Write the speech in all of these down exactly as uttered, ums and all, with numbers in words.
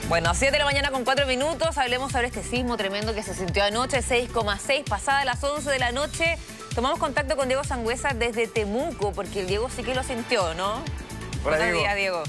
Bueno, siete de la mañana con cuatro minutos, hablemos sobre este sismo tremendo que se sintió anoche, seis coma seis, pasada las once de la noche. Tomamos contacto con Diego Sangüesa desde Temuco, porque el Diego sí que lo sintió, ¿no? Hola, Buenos Diego. días, Diego.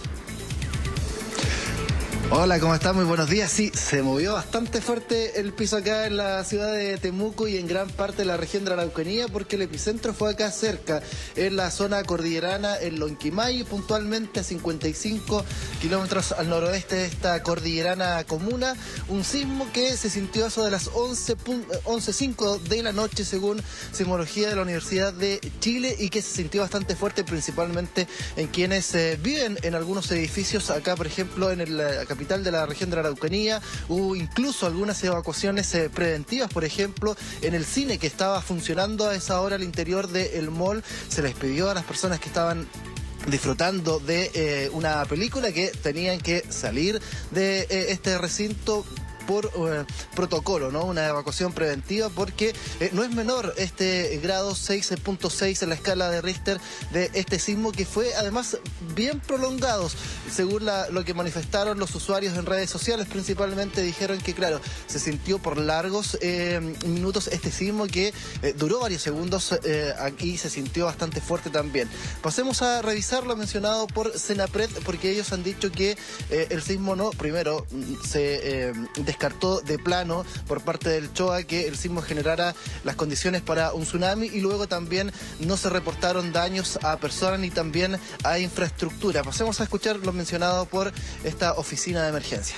Hola, ¿cómo están? Muy buenos días. Sí, se movió bastante fuerte el piso acá en la ciudad de Temuco y en gran parte de la región de la Araucanía, porque el epicentro fue acá cerca, en la zona cordillerana, en Lonquimay, puntualmente a cincuenta y cinco kilómetros al noroeste de esta cordillerana comuna. Un sismo que se sintió a eso de las once cinco de la noche, según sismología de la Universidad de Chile, y que se sintió bastante fuerte, principalmente en quienes eh, viven en algunos edificios acá, por ejemplo, en el capital de la región de la Araucanía. Hubo incluso algunas evacuaciones eh, preventivas, por ejemplo, en el cine que estaba funcionando a esa hora al interior del mall. Se les pidió a las personas que estaban disfrutando de eh, una película que tenían que salir de eh, este recinto por eh, protocolo, ¿no? Una evacuación preventiva, porque eh, no es menor este grado seis punto seis en la escala de Richter de este sismo, que fue además bien prolongado. Según la, lo que manifestaron los usuarios en redes sociales, principalmente dijeron que, claro, se sintió por largos eh, minutos este sismo que eh, duró varios segundos. Eh, aquí se sintió bastante fuerte también. Pasemos a revisar lo mencionado por Senapred, porque ellos han dicho que eh, el sismo no, primero, se eh, descartó de plano por parte del CHOA que el sismo generara las condiciones para un tsunami, y luego también no se reportaron daños a personas ni también a infraestructura. Pasemos a escuchar lo mencionado por esta oficina de emergencia.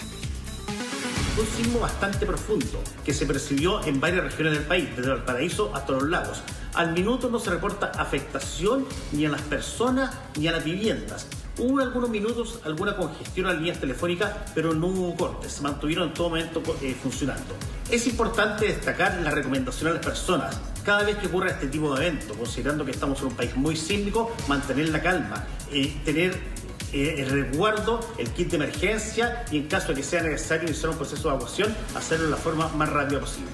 Un sismo bastante profundo que se percibió en varias regiones del país, desde Valparaíso hasta los lagos. Al minuto no se reporta afectación ni a las personas ni a las viviendas. Hubo algunos minutos alguna congestión a las líneas telefónicas, pero no hubo cortes, se mantuvieron en todo momento eh, funcionando. Es importante destacar la recomendación a las personas: cada vez que ocurra este tipo de evento, considerando que estamos en un país muy sísmico, mantener la calma, eh, tener eh, el resguardo, el kit de emergencia, y en caso de que sea necesario iniciar un proceso de evacuación, hacerlo de la forma más rápida posible.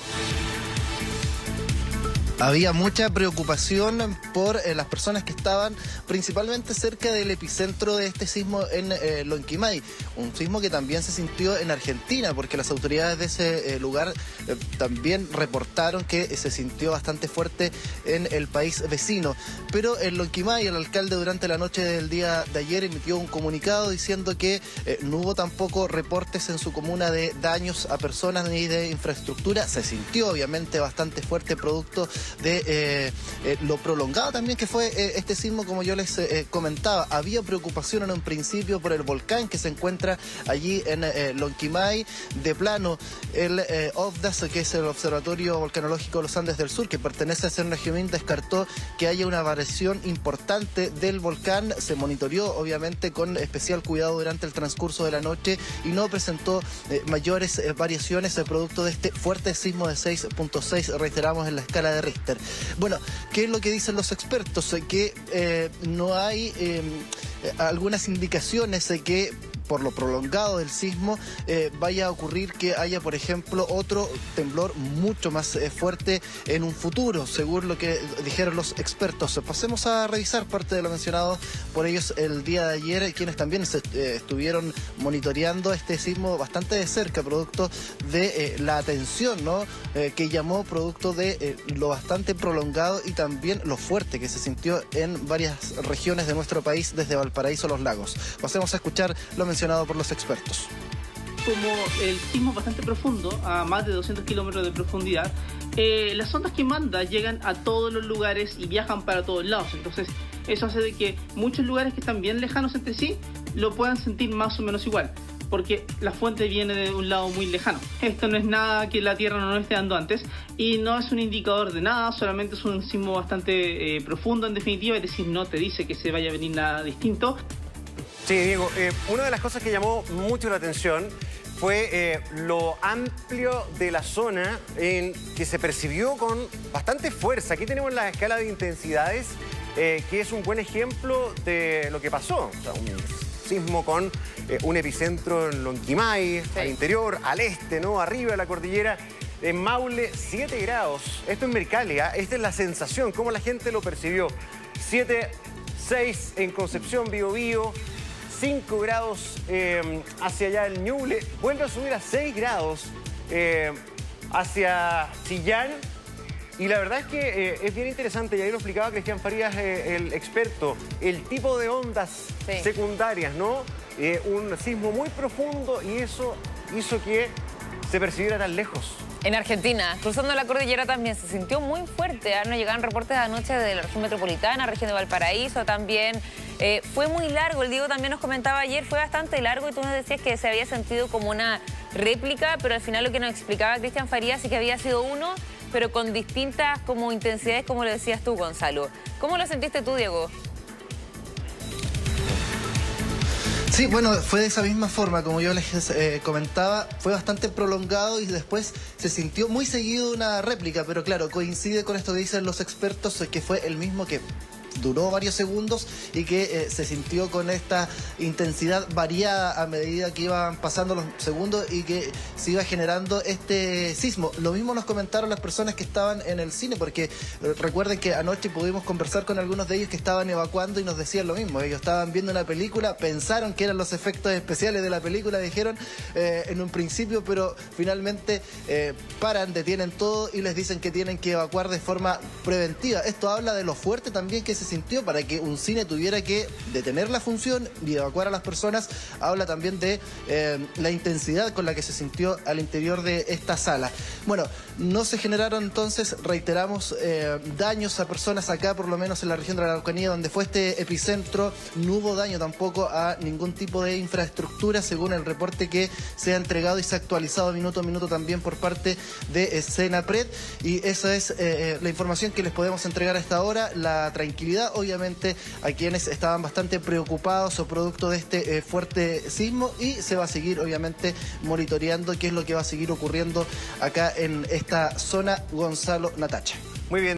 Había mucha preocupación por eh, las personas que estaban principalmente cerca del epicentro de este sismo en eh, Lonquimay. Un sismo que también se sintió en Argentina, porque las autoridades de ese eh, lugar eh, también reportaron que se sintió bastante fuerte en el país vecino. Pero en Lonquimay, el alcalde durante la noche del día de ayer emitió un comunicado diciendo que eh, no hubo tampoco reportes en su comuna de daños a personas ni de infraestructura. Se sintió obviamente bastante fuerte, producto de eh, eh, lo prolongado también que fue eh, este sismo, como yo les eh, comentaba. Había preocupación en un principio por el volcán que se encuentra allí en eh, Lonquimay. De plano, el eh, OVDAS, que es el Observatorio Volcanológico de los Andes del Sur, que pertenece a Cernagiumín, descartó que haya una variación importante del volcán. Se monitoreó obviamente con especial cuidado durante el transcurso de la noche y no presentó eh, mayores eh, variaciones eh, producto de este fuerte sismo de seis punto seis, reiteramos, en la escala de Richter. Bueno, ¿qué es lo que dicen los expertos? Que eh, no hay eh, algunas indicaciones de que por lo prolongado del sismo eh, vaya a ocurrir que haya, por ejemplo, otro temblor mucho más eh, fuerte en un futuro, según lo que dijeron los expertos. Pasemos a revisar parte de lo mencionado por ellos el día de ayer, quienes también se, eh, estuvieron monitoreando este sismo bastante de cerca, producto de eh, la atención, ¿no? Eh, que llamó, producto de eh, lo bastante prolongado y también lo fuerte que se sintió en varias regiones de nuestro país, desde Valparaíso a los lagos. Pasemos a escuchar lo mencionado por los expertos. Como el sismo es bastante profundo, a más de doscientos kilómetros de profundidad, eh, las ondas que manda llegan a todos los lugares y viajan para todos lados. Entonces eso hace de que muchos lugares que están bien lejanos entre sí lo puedan sentir más o menos igual, porque la fuente viene de un lado muy lejano. Esto no es nada que la Tierra no nos esté dando antes y no es un indicador de nada, solamente es un sismo bastante eh, profundo en definitiva, es decir, no te dice que se vaya a venir nada distinto. Sí, Diego, eh, una de las cosas que llamó mucho la atención fue eh, lo amplio de la zona en que se percibió con bastante fuerza. Aquí tenemos la escala de intensidades, eh, que es un buen ejemplo de lo que pasó. O sea, un sismo con eh, un epicentro en Lonquimay, sí, al interior, al este, ¿no? Arriba de la cordillera. En Maule, siete grados. Esto en Mercalia, esta es la sensación, cómo la gente lo percibió. siete, seis en Concepción, Biobío. cinco grados eh, hacia allá el Ñuble, vuelve a subir a seis grados eh, hacia Chillán. Y la verdad es que eh, es bien interesante, y ahí lo explicaba Cristian Farías, eh, el experto, el tipo de ondas sí. secundarias, ¿no? Eh, un sismo muy profundo y eso hizo que se percibiera tan lejos. En Argentina, cruzando la cordillera también se sintió muy fuerte. ¿eh? Nos llegaban reportes de anoche de la región metropolitana, región de Valparaíso también. Eh, fue muy largo, el Diego también nos comentaba ayer, fue bastante largo y tú nos decías que se había sentido como una réplica, pero al final lo que nos explicaba Cristian Farías sí que había sido uno, pero con distintas como intensidades, como lo decías tú, Gonzalo. ¿Cómo lo sentiste tú, Diego? Sí, bueno, fue de esa misma forma, como yo les eh, comentaba, fue bastante prolongado y después se sintió muy seguido una réplica, pero claro, coincide con esto que dicen los expertos, que fue el mismo que duró varios segundos y que eh, se sintió con esta intensidad variada a medida que iban pasando los segundos y que se iba generando este sismo. Lo mismo nos comentaron las personas que estaban en el cine, porque eh, recuerden que anoche pudimos conversar con algunos de ellos que estaban evacuando y nos decían lo mismo. Ellos estaban viendo una película, pensaron que eran los efectos especiales de la película, dijeron eh, en un principio, pero finalmente eh, paran, detienen todo y les dicen que tienen que evacuar de forma preventiva. Esto habla de lo fuerte también que se sintió para que un cine tuviera que detener la función y evacuar a las personas. Habla también de eh, la intensidad con la que se sintió al interior de esta sala. Bueno, no se generaron entonces, reiteramos, eh, daños a personas acá, por lo menos en la región de la Araucanía, donde fue este epicentro. No hubo daño tampoco a ningún tipo de infraestructura, según el reporte que se ha entregado y se ha actualizado minuto a minuto también por parte de Senapred. Y esa es eh, la información que les podemos entregar a esta hora. La tranquilidad, obviamente, a quienes estaban bastante preocupados o producto de este eh, fuerte sismo, y se va a seguir, obviamente, monitoreando qué es lo que va a seguir ocurriendo acá en esta zona, Gonzalo Natacha. Muy bien.